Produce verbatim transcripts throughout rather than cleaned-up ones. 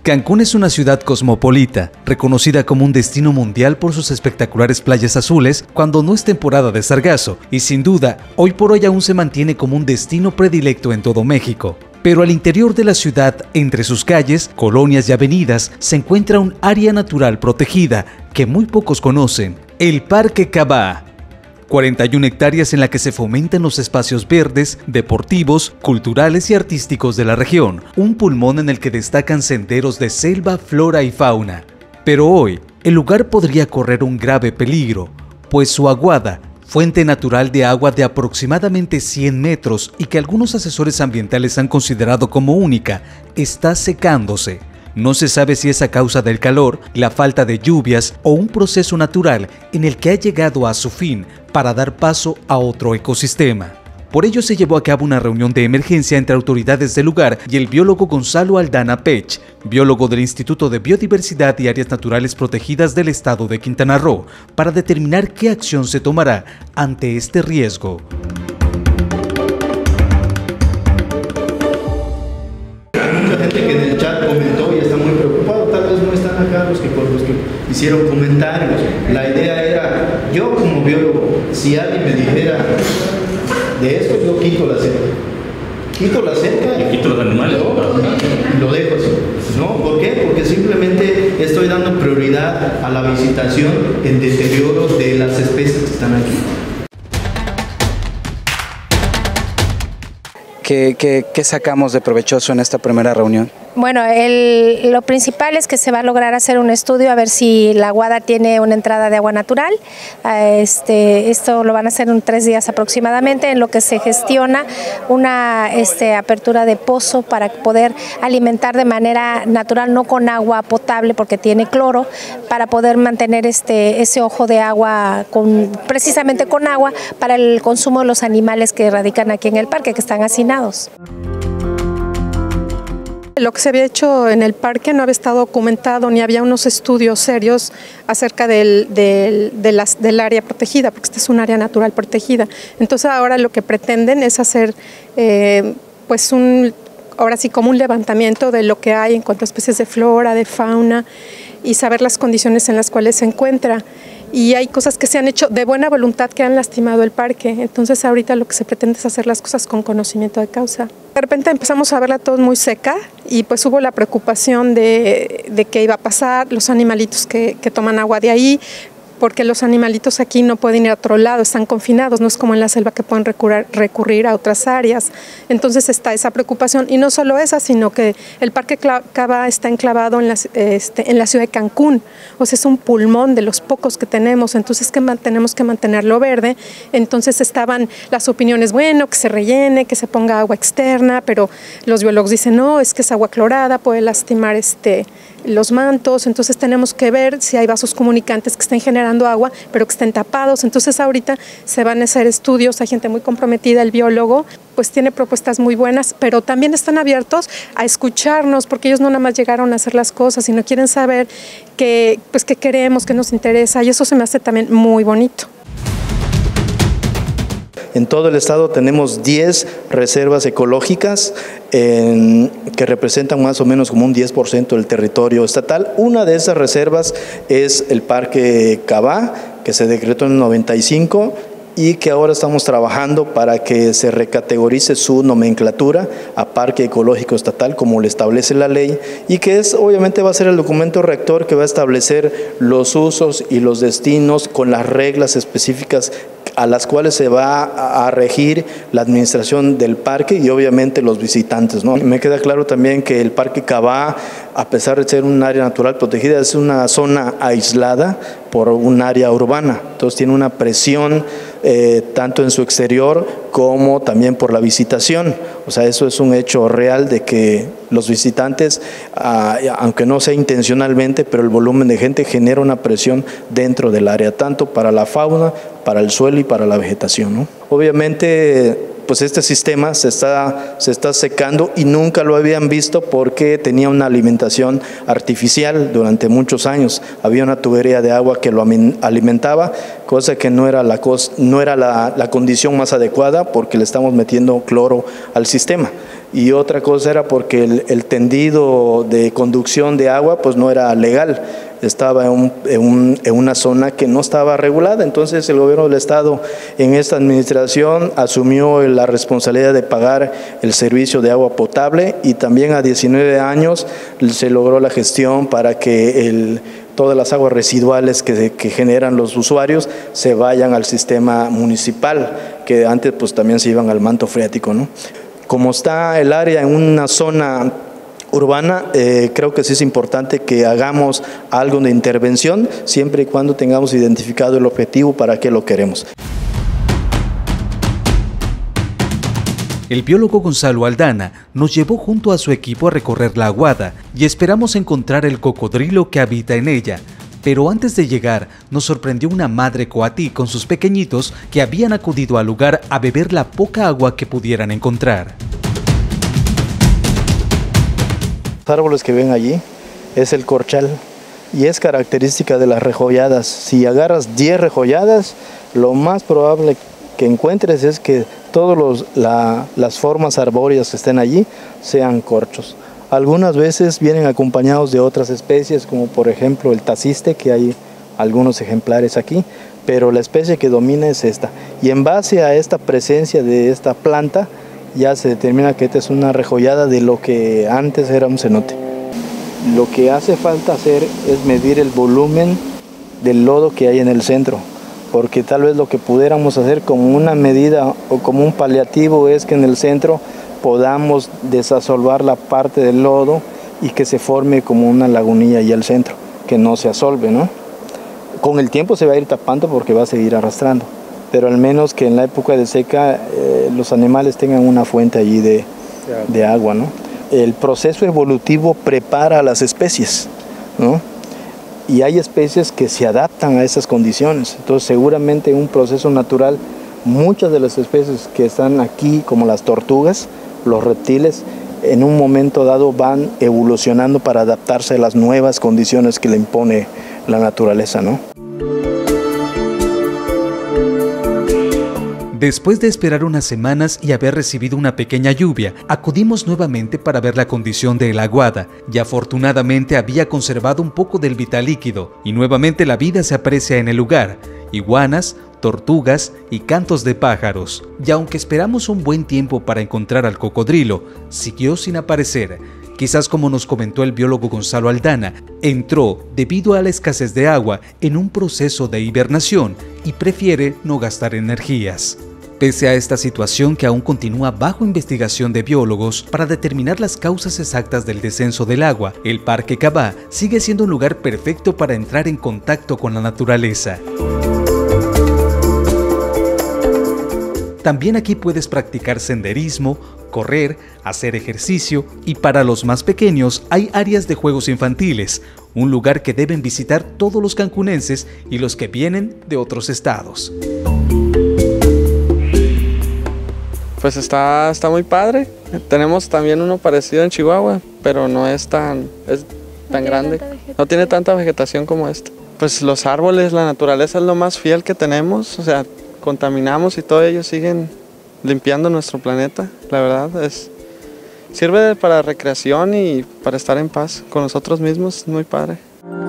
Cancún es una ciudad cosmopolita, reconocida como un destino mundial por sus espectaculares playas azules cuando no es temporada de sargazo, y sin duda, hoy por hoy aún se mantiene como un destino predilecto en todo México. Pero al interior de la ciudad, entre sus calles, colonias y avenidas, se encuentra un área natural protegida que muy pocos conocen, el Parque Cabá. cuarenta y una hectáreas en la que se fomentan los espacios verdes, deportivos, culturales y artísticos de la región, un pulmón en el que destacan senderos de selva, flora y fauna. Pero hoy, el lugar podría correr un grave peligro, pues su aguada, fuente natural de agua de aproximadamente cien metros y que algunos asesores ambientales han considerado como única, está secándose. No se sabe si es a causa del calor, la falta de lluvias o un proceso natural en el que ha llegado a su fin para dar paso a otro ecosistema. Por ello se llevó a cabo una reunión de emergencia entre autoridades del lugar y el biólogo Gonzalo Aldana Pech, biólogo del Instituto de Biodiversidad y Áreas Naturales Protegidas del Estado de Quintana Roo, para determinar qué acción se tomará ante este riesgo. Mucha gente que en el chat comentó y está muy preocupado, tal vez no están acá los que, por los que hicieron comentarios. La idea era, yo como biólogo, si alguien me dijera de esto, yo quito la cerca. Quito la cerca y quito los animales. Y lo dejo así. ¿No? ¿Por qué? Porque simplemente estoy dando prioridad a la visitación en deterioro de las especies que están aquí. ¿Qué, qué, qué sacamos de provechoso en esta primera reunión? Bueno, el, lo principal es que se va a lograr hacer un estudio a ver si la aguada tiene una entrada de agua natural. Este, esto lo van a hacer en tres días aproximadamente, en lo que se gestiona una este, apertura de pozo para poder alimentar de manera natural, no con agua potable porque tiene cloro, para poder mantener este, ese ojo de agua con, precisamente con agua para el consumo de los animales que radican aquí en el parque, que están hacinados. Lo que se había hecho en el parque no había estado documentado ni había unos estudios serios acerca del, del, de las, del área protegida, porque esta es un área natural protegida. Entonces ahora lo que pretenden es hacer eh, pues un, ahora sí como un levantamiento de lo que hay en cuanto a especies de flora, de fauna y saber las condiciones en las cuales se encuentra. Y hay cosas que se han hecho de buena voluntad que han lastimado el parque, entonces ahorita lo que se pretende es hacer las cosas con conocimiento de causa. De repente empezamos a verla todo muy seca y pues hubo la preocupación de, de qué iba a pasar, los animalitos que, que toman agua de ahí, porque los animalitos aquí no pueden ir a otro lado, están confinados, no es como en la selva que pueden recurrir, recurrir a otras áreas. Entonces está esa preocupación, y no solo esa, sino que el Parque Cabá está enclavado en la, este, en la ciudad de Cancún, o sea, es un pulmón de los pocos que tenemos, entonces que tenemos que mantenerlo verde. Entonces estaban las opiniones, bueno, que se rellene, que se ponga agua externa, pero los biólogos dicen, no, es que es agua clorada, puede lastimar este, los mantos, entonces tenemos que ver si hay vasos comunicantes que estén generando agua, pero que estén tapados. Entonces ahorita se van a hacer estudios, hay gente muy comprometida, el biólogo pues tiene propuestas muy buenas, pero también están abiertos a escucharnos, porque ellos no nada más llegaron a hacer las cosas, sino quieren saber qué pues, qué queremos, qué nos interesa, y eso se me hace también muy bonito. En todo el estado tenemos diez reservas ecológicas en, que representan más o menos como un diez por ciento del territorio estatal. Una de esas reservas es el Parque Cabá, que se decretó en el noventa y cinco y que ahora estamos trabajando para que se recategorice su nomenclatura a Parque Ecológico Estatal como lo establece la ley, y que es obviamente va a ser el documento rector que va a establecer los usos y los destinos con las reglas específicas a las cuales se va a regir la administración del parque y obviamente los visitantes, ¿no? Me queda claro también que el Parque Cabá, a pesar de ser un área natural protegida, es una zona aislada por un área urbana, entonces tiene una presión eh, tanto en su exterior como también por la visitación. O sea, eso es un hecho real de que los visitantes, ah, aunque no sea intencionalmente, pero el volumen de gente genera una presión dentro del área, tanto para la fauna, para el suelo y para la vegetación, ¿no? Obviamente, pues este sistema se está, se está secando y nunca lo habían visto porque tenía una alimentación artificial durante muchos años. Había una tubería de agua que lo alimentaba, cosa que no era la, no era la, la condición más adecuada porque le estamos metiendo cloro al sistema. y otra cosa era porque el, el tendido de conducción de agua pues no era legal, estaba en, un, en, un, en una zona que no estaba regulada. Entonces el gobierno del estado en esta administración asumió la responsabilidad de pagar el servicio de agua potable, y también a diecinueve años se logró la gestión para que el, todas las aguas residuales que, que generan los usuarios se vayan al sistema municipal, que antes pues también se iban al manto freático, ¿no? Como está el área en una zona urbana, eh, creo que sí es importante que hagamos algo de intervención, siempre y cuando tengamos identificado el objetivo para qué lo queremos. El biólogo Gonzalo Aldana nos llevó junto a su equipo a recorrer la aguada y esperamos encontrar el cocodrilo que habita en ella. Pero antes de llegar, nos sorprendió una madre coatí con sus pequeñitos que habían acudido al lugar a beber la poca agua que pudieran encontrar. Los árboles que ven allí es el corchal y es característica de las rejolladas. Si agarras diez rejolladas, lo más probable que encuentres es que todas la, las formas arbóreas que estén allí sean corchos. Algunas veces vienen acompañados de otras especies, como por ejemplo el taciste, que hay algunos ejemplares aquí, pero la especie que domina es esta. Y en base a esta presencia de esta planta, ya se determina que esta es una rejollada de lo que antes era un cenote. Lo que hace falta hacer es medir el volumen del lodo que hay en el centro, porque tal vez lo que pudiéramos hacer como una medida o como un paliativo es que en el centro podamos desasolvar la parte del lodo y que se forme como una lagunilla ahí al centro, que no se asolve, ¿no? Con el tiempo se va a ir tapando porque va a seguir arrastrando, pero al menos que en la época de seca eh, los animales tengan una fuente allí de, de agua, ¿no? El proceso evolutivo prepara a las especies, ¿no? Y hay especies que se adaptan a esas condiciones. Entonces seguramente en un proceso natural muchas de las especies que están aquí, como las tortugas, los reptiles, en un momento dado van evolucionando para adaptarse a las nuevas condiciones que le impone la naturaleza, ¿no? Después de esperar unas semanas y haber recibido una pequeña lluvia, acudimos nuevamente para ver la condición de la aguada, y afortunadamente había conservado un poco del vital líquido, y nuevamente la vida se aprecia en el lugar: iguanas, tortugas y cantos de pájaros. Y aunque esperamos un buen tiempo para encontrar al cocodrilo, siguió sin aparecer. Quizás, como nos comentó el biólogo Gonzalo Aldana, entró, debido a la escasez de agua, en un proceso de hibernación y prefiere no gastar energías. Pese a esta situación, que aún continúa bajo investigación de biólogos para determinar las causas exactas del descenso del agua, el Parque Cabá sigue siendo un lugar perfecto para entrar en contacto con la naturaleza. También aquí puedes practicar senderismo, correr, hacer ejercicio, y para los más pequeños hay áreas de juegos infantiles, un lugar que deben visitar todos los cancunenses y los que vienen de otros estados. Pues está, está muy padre. Tenemos también uno parecido en Chihuahua, pero no es tan, es tan no grande. No tiene tanta vegetación como este. Pues los árboles, la naturaleza es lo más fiel que tenemos, o sea, contaminamos y todo ellos siguen limpiando nuestro planeta. La verdad es sirve para recreación y para estar en paz con nosotros mismos. Muy padre.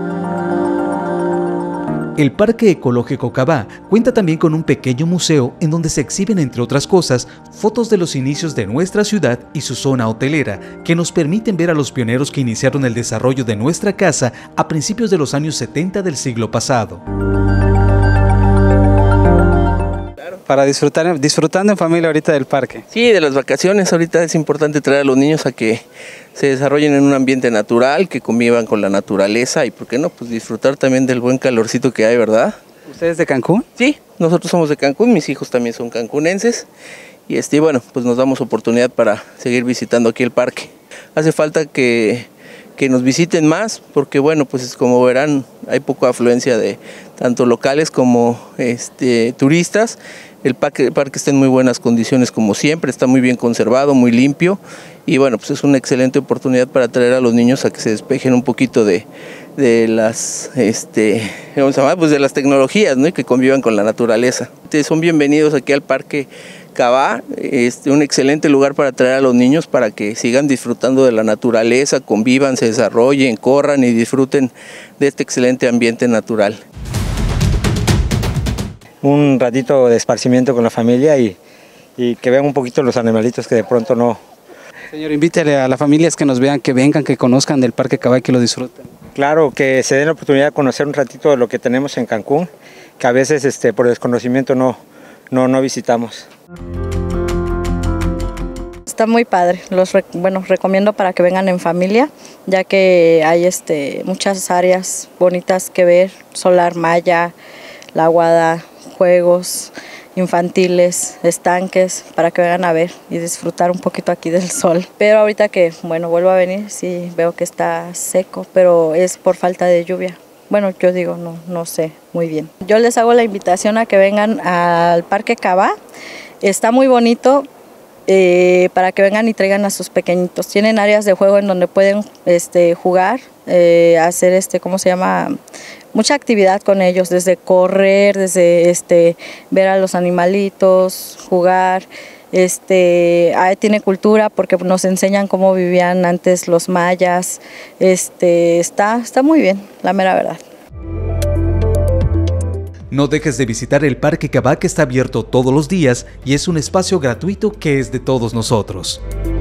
El Parque Ecológico Cabá cuenta también con un pequeño museo en donde se exhiben, entre otras cosas, fotos de los inicios de nuestra ciudad y su zona hotelera, que nos permiten ver a los pioneros que iniciaron el desarrollo de nuestra casa a principios de los años setenta del siglo pasado. Para disfrutar, disfrutando en familia ahorita del parque. Sí, de las vacaciones. Ahorita es importante traer a los niños a que se desarrollen en un ambiente natural, que convivan con la naturaleza y, ¿por qué no?, pues disfrutar también del buen calorcito que hay, ¿verdad? ¿Ustedes de Cancún? Sí, nosotros somos de Cancún, mis hijos también son cancunenses y este, bueno, pues nos damos oportunidad para seguir visitando aquí el parque. Hace falta que, que nos visiten más porque, bueno, pues como verán, hay poca afluencia de tanto locales como este, turistas. El parque, el parque está en muy buenas condiciones como siempre, está muy bien conservado, muy limpio y bueno, pues es una excelente oportunidad para traer a los niños a que se despejen un poquito de, de las, este, ¿cómo se llama? Pues de las tecnologías, ¿no? Y que convivan con la naturaleza. Son bienvenidos aquí al Parque Cabá, este, un excelente lugar para traer a los niños para que sigan disfrutando de la naturaleza, convivan, se desarrollen, corran y disfruten de este excelente ambiente natural. Un ratito de esparcimiento con la familia y, y que vean un poquito los animalitos que de pronto no. Señor, invítale a las familias que nos vean, que vengan, que conozcan del Parque Cabá y que lo disfruten. Claro, que se den la oportunidad de conocer un ratito de lo que tenemos en Cancún, que a veces este, por desconocimiento no, no, no visitamos. Está muy padre, los bueno, recomiendo para que vengan en familia, ya que hay este, muchas áreas bonitas que ver, Solar Maya, La Aguada, juegos infantiles, estanques, para que vengan a ver y disfrutar un poquito aquí del sol. Pero ahorita que, bueno, vuelvo a venir, sí veo que está seco, pero es por falta de lluvia. Bueno, yo digo, no, no sé muy bien. Yo les hago la invitación a que vengan al Parque Cabá. Está muy bonito eh, para que vengan y traigan a sus pequeñitos. Tienen áreas de juego en donde pueden este, jugar, eh, hacer, este, ¿cómo se llama? Mucha actividad con ellos, desde correr, desde este, ver a los animalitos, jugar. Este, tiene cultura porque nos enseñan cómo vivían antes los mayas. Este, está, está muy bien, la mera verdad. No dejes de visitar el Parque Cabá, que está abierto todos los días y es un espacio gratuito que es de todos nosotros.